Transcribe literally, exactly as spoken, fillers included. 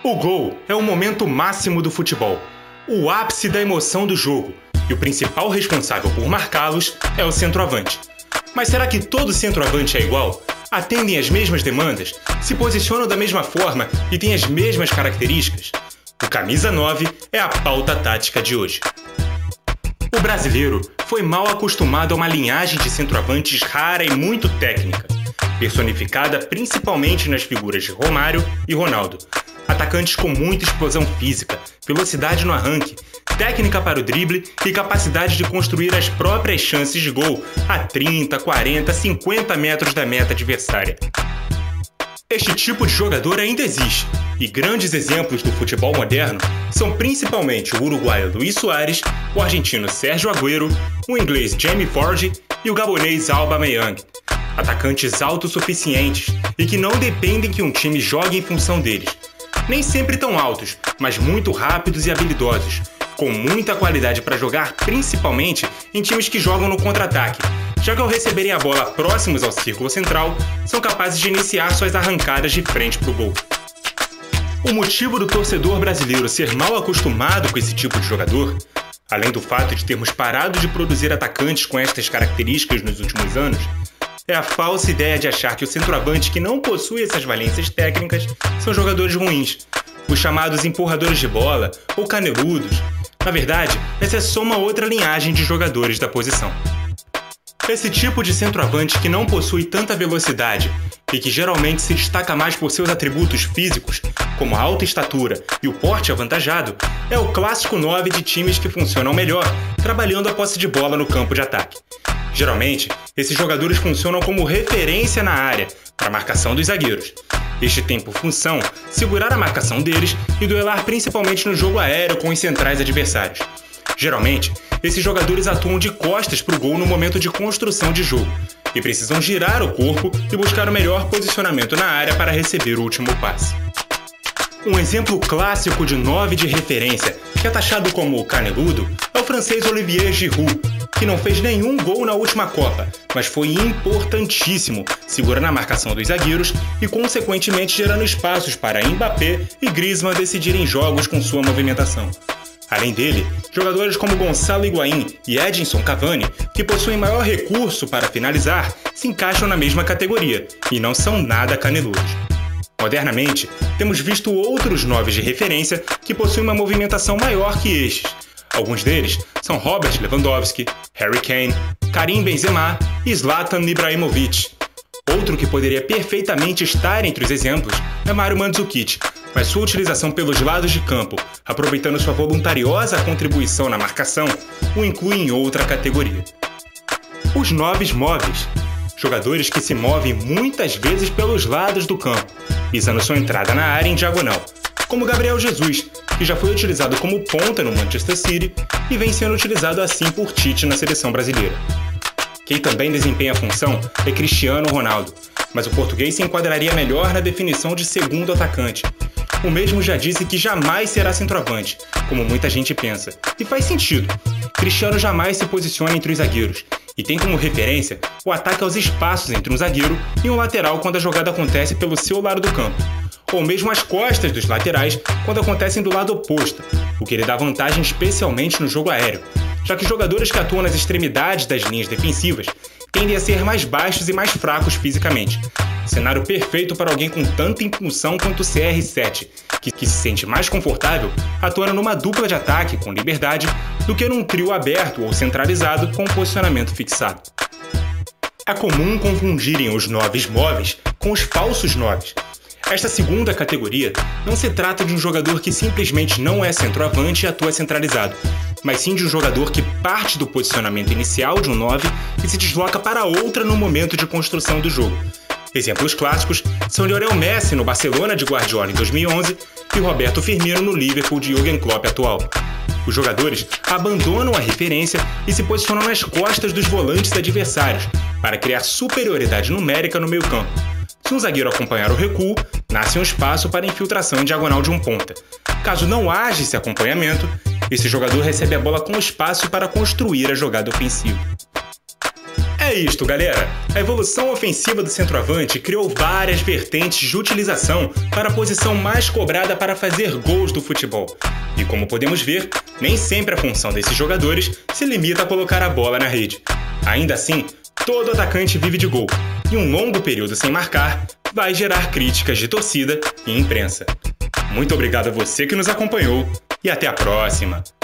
O gol é o momento máximo do futebol, o ápice da emoção do jogo, e o principal responsável por marcá-los é o centroavante. Mas será que todo centroavante é igual? Atendem às mesmas demandas? Se posicionam da mesma forma e têm as mesmas características? O Camisa nove é a pauta tática de hoje. O brasileiro foi mal acostumado a uma linhagem de centroavantes rara e muito técnica, personificada principalmente nas figuras de Romário e Ronaldo. Atacantes com muita explosão física, velocidade no arranque, técnica para o drible e capacidade de construir as próprias chances de gol a trinta, quarenta, cinquenta metros da meta adversária. Este tipo de jogador ainda existe, e grandes exemplos do futebol moderno são principalmente o uruguaio Luis Suárez, o argentino Sérgio Agüero, o inglês Jamie Vardy e o gabonês Aubameyang. Atacantes autossuficientes e que não dependem que um time jogue em função deles. Nem sempre tão altos, mas muito rápidos e habilidosos, com muita qualidade para jogar principalmente em times que jogam no contra-ataque, já que ao receberem a bola próximos ao círculo central, são capazes de iniciar suas arrancadas de frente para o gol. O motivo do torcedor brasileiro ser mal acostumado com esse tipo de jogador, além do fato de termos parado de produzir atacantes com estas características nos últimos anos, é a falsa ideia de achar que o centroavante que não possui essas valências técnicas são jogadores ruins, os chamados empurradores de bola ou caneludos. Na verdade, essa é só uma outra linhagem de jogadores da posição. Esse tipo de centroavante que não possui tanta velocidade e que geralmente se destaca mais por seus atributos físicos, como a alta estatura e o porte avantajado, é o clássico nove de times que funcionam melhor, trabalhando a posse de bola no campo de ataque. Geralmente, esses jogadores funcionam como referência na área para a marcação dos zagueiros. Este tem por função segurar a marcação deles e duelar principalmente no jogo aéreo com os centrais adversários. Geralmente, esses jogadores atuam de costas para o gol no momento de construção de jogo e precisam girar o corpo e buscar o melhor posicionamento na área para receber o último passe. Um exemplo clássico de nove de referência, que é taxado como caneludo, é o francês Olivier Giroud, que não fez nenhum gol na última Copa, mas foi importantíssimo, segurando a marcação dos zagueiros e consequentemente gerando espaços para Mbappé e Griezmann decidirem jogos com sua movimentação. Além dele, jogadores como Gonçalo Higuaín e Edinson Cavani, que possuem maior recurso para finalizar, se encaixam na mesma categoria e não são nada caneludos. Modernamente, temos visto outros noves de referência que possuem uma movimentação maior que estes. Alguns deles são Robert Lewandowski, Harry Kane, Karim Benzema e Zlatan Ibrahimovic. Outro que poderia perfeitamente estar entre os exemplos é Mario Mandzukic, mas sua utilização pelos lados de campo, aproveitando sua voluntariosa contribuição na marcação, o inclui em outra categoria. Os noves móveis. Jogadores que se movem muitas vezes pelos lados do campo, visando sua entrada na área em diagonal, como Gabriel Jesus, que já foi utilizado como ponta no Manchester City e vem sendo utilizado assim por Tite na seleção brasileira. Quem também desempenha a função é Cristiano Ronaldo, mas o português se enquadraria melhor na definição de segundo atacante. O mesmo já disse que jamais será centroavante, como muita gente pensa, e faz sentido. Cristiano jamais se posiciona entre os zagueiros, e tem como referência o ataque aos espaços entre um zagueiro e um lateral quando a jogada acontece pelo seu lado do campo, ou mesmo as costas dos laterais quando acontecem do lado oposto, o que lhe dá vantagem especialmente no jogo aéreo, já que jogadores que atuam nas extremidades das linhas defensivas tendem a ser mais baixos e mais fracos fisicamente. Cenário perfeito para alguém com tanta impulsão quanto o C R sete, que, que se sente mais confortável atuando numa dupla de ataque com liberdade do que num trio aberto ou centralizado com um posicionamento fixado. É comum confundirem os noves móveis com os falsos noves. Esta segunda categoria não se trata de um jogador que simplesmente não é centroavante e atua centralizado, mas sim de um jogador que parte do posicionamento inicial de um nove e se desloca para outra no momento de construção do jogo. Exemplos clássicos são Lionel Messi no Barcelona de Guardiola em dois mil e onze e Roberto Firmino no Liverpool de Jürgen Klopp atual. Os jogadores abandonam a referência e se posicionam nas costas dos volantes adversários para criar superioridade numérica no meio-campo. Se um zagueiro acompanhar o recuo, nasce um espaço para infiltração em diagonal de um ponta. Caso não haja esse acompanhamento, esse jogador recebe a bola com espaço para construir a jogada ofensiva. É isto, galera! A evolução ofensiva do centroavante criou várias vertentes de utilização para a posição mais cobrada para fazer gols do futebol. E como podemos ver, nem sempre a função desses jogadores se limita a colocar a bola na rede. Ainda assim, todo atacante vive de gol, e um longo período sem marcar vai gerar críticas de torcida e imprensa. Muito obrigado a você que nos acompanhou e até a próxima!